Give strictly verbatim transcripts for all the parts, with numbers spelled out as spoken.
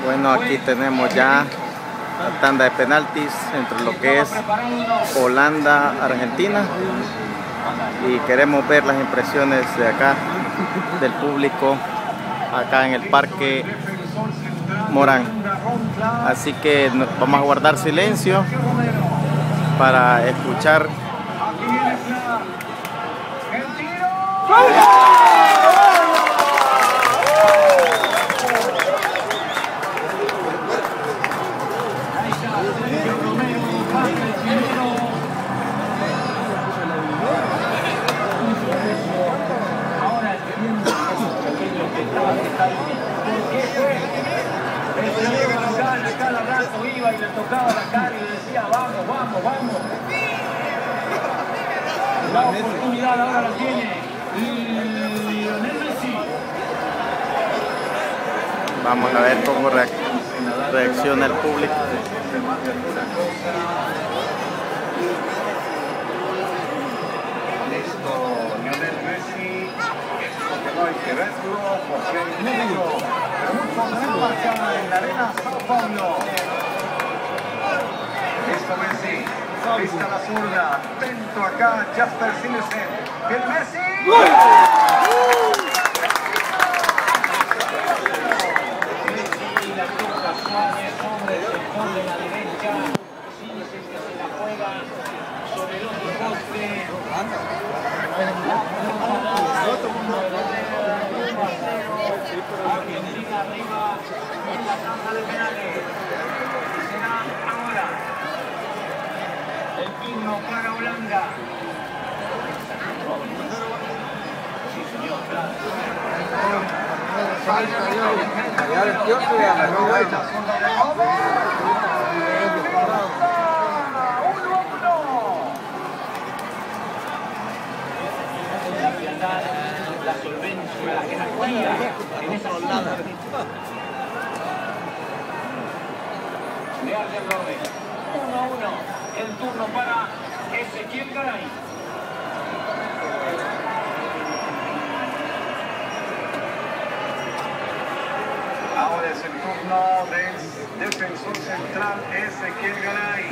Bueno, aquí tenemos ya la tanda de penaltis entre lo que es Holanda, Argentina, y queremos ver las impresiones de acá del público acá en el Parque Morán. Así que vamos a guardar silencio para escuchar. Cada rato iba y le tocaba la cara y le decía vamos, vamos, vamos. La oportunidad ahora la tiene Lionel Messi. Vamos a ver cómo re reacciona el público. Listo, Lionel Messi. Esto que no hay que verlo porque hay medio. Pero mucho drama acá en la arena Sao Paulo. Listo Messi. Lista la zurda. Atento acá Jasper Silesen. ¡Viene Messi! ¡Gol! Messi la toca Suárez. Hombre se pone en la derecha. Silesen que se la juega sobre el otro poste. Argentina arriba en la tanda de penales. Será ahora el turno para Holanda. Sí, señor, claro. La solvencia, la jerarquía en esa zona de Arjen Robben. uno a uno. El turno para Ezequiel Garay. Ahora es el turno del defensor central Ezequiel Garay.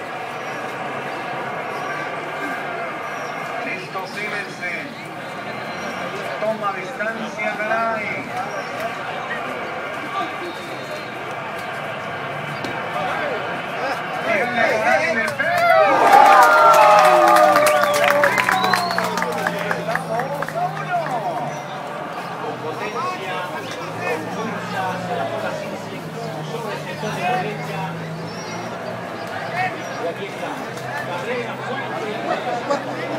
Listo, Silensen. Toma distancia Garay. Garay le pega. Con potencia, con fuerza, se la juega Silesen sobre el sector de la derecha. Y aquí está. Carrera fuerte.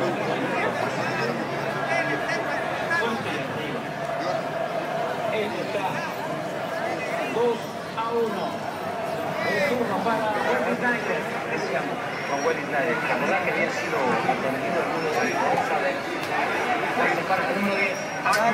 dos a uno. El turno para Wesley Sneijder. Decíamos con Wesley Sneijder. La verdad que había sido atendido el número de defensa de se para el número diez.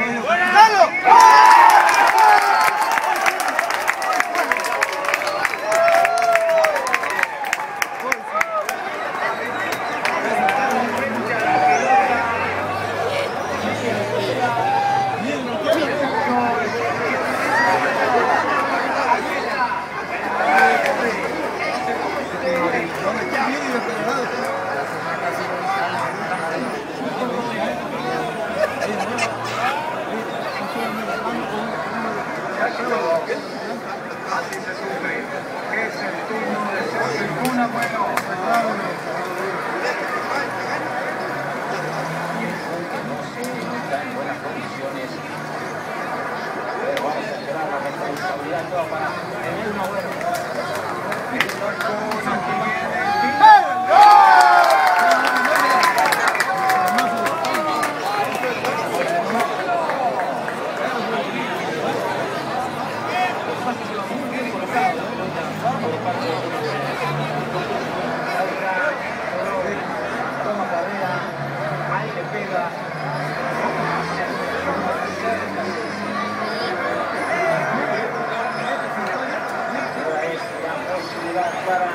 Así se sufre. Es el turno de Sergio Kun Agüero. Está en buenas condiciones. Pero vamos a esperar la responsabilidad toda para el Kun Agüero. Aquí viene el toma carrera, ahí le pega. Ahora es la posibilidad para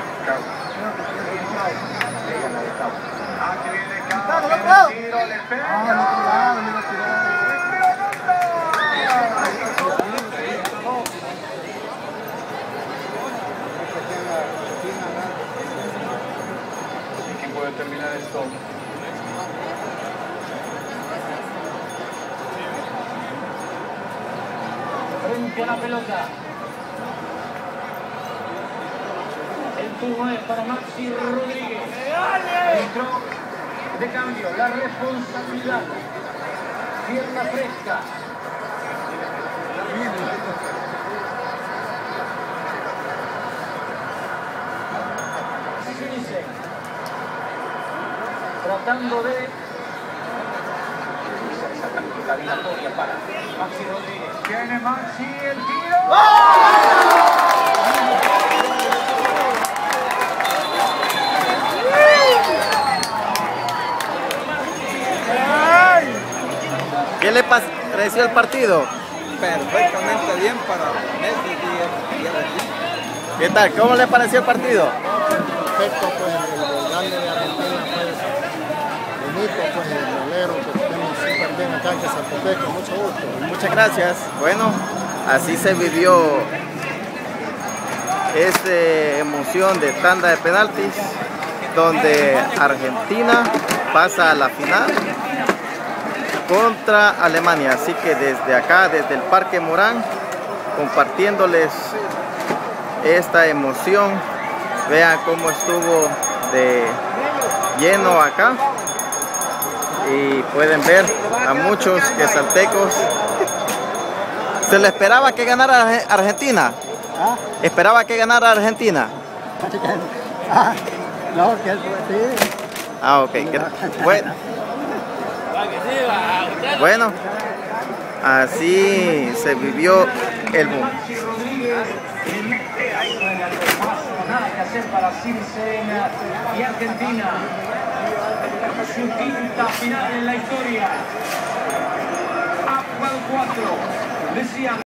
aquí viene Cauca, el tiro, le pega. terminar esto. Frente a la pelota. El turno es para Maxi Rodríguez. Entró de cambio, la responsabilidad. Pierna fresca. Tratando de la dilatatoria para Maxi Rodríguez. Tiene Maxi el tiro. ¿Qué le pareció el partido? Perfectamente bien para Messi y Argentina. ¿Qué tal? ¿Cómo le pareció el partido? Perfecto, pues el gol de Argentina fue bonito, pues el bolero que tenemos súper bien acá en Quezaltepec, con mucho gusto. Muchas gracias. Bueno, así se vivió esta emoción de tanda de penaltis, donde Argentina pasa a la final contra Alemania. Así que desde acá, desde el Parque Morán, compartiéndoles esta emoción. Vean cómo estuvo de lleno acá y pueden ver a muchos quezaltecos. ¿Se le esperaba que ganara Argentina? ¿Ah? ¿Esperaba que ganara Argentina? Ah, no, que sí. Ah, ok. Bueno, bueno, así se vivió el mundo. Nada que hacer para Circen y Argentina. Su quinta final en la historia.